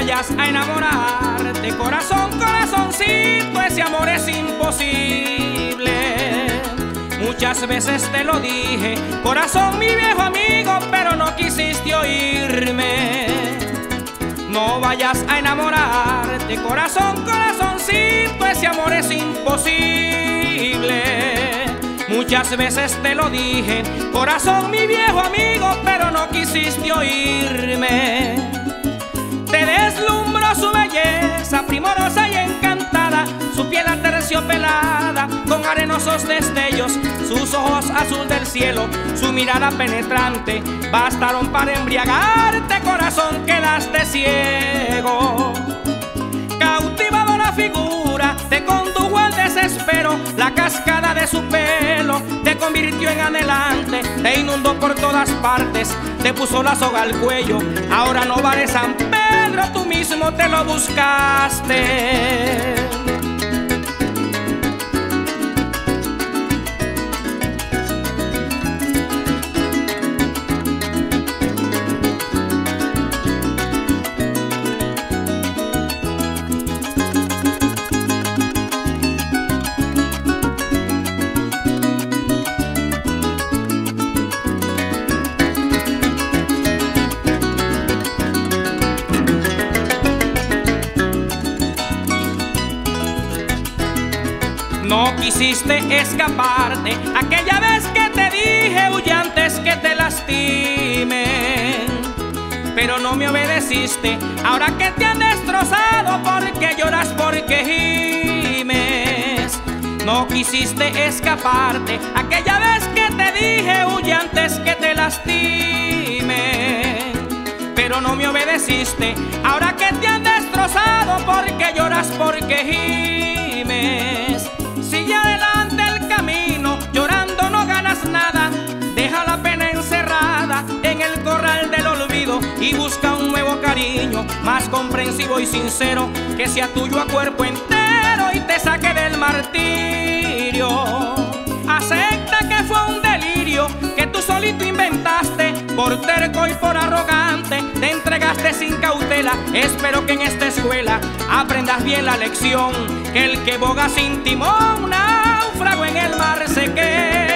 vayas a enamorarte, corazón, corazoncito, ese amor es imposible. Muchas veces te lo dije, corazón, mi viejo amigo, pero no quisiste oírme. No vayas a enamorarte, corazón, corazoncito, ese amor es imposible. Muchas veces te lo dije, corazón, mi viejo amigo, pero no quisiste oírme. Te deslumbró su belleza, primorosa y encantada, su piel aterciopelada, con arenosos destellos, sus ojos azul del cielo, su mirada penetrante, bastaron para embriagarte, corazón, quedaste ciego. Cautivado la figura, te condujo al desespero, la cascada de su pelo te convirtió en anhelante, te inundó por todas partes, te puso la soga al cuello, ahora no vale San Pedro, tú mismo te lo buscaste. No quisiste escaparte, aquella vez que te dije huye antes que te lastimen. Pero no me obedeciste, ahora que te han destrozado, porque lloras, porque gimes. No quisiste escaparte, aquella vez que te dije huye antes que te lastimen. Pero no me obedeciste, ahora que te han destrozado, porque lloras, porque gimes. Sigue adelante el camino, llorando no ganas nada. Deja la pena encerrada en el corral del olvido y busca un nuevo cariño, más comprensivo y sincero, que sea tuyo a cuerpo entero y te saque del martirio. Acepta que fue un delirio que tú solito inventaste, por terco y por arrogante te entregaste sin cautela. Espero que en esta escuela aprendas bien la lección, que el que boga sin timón, náufrago en el mar se queda.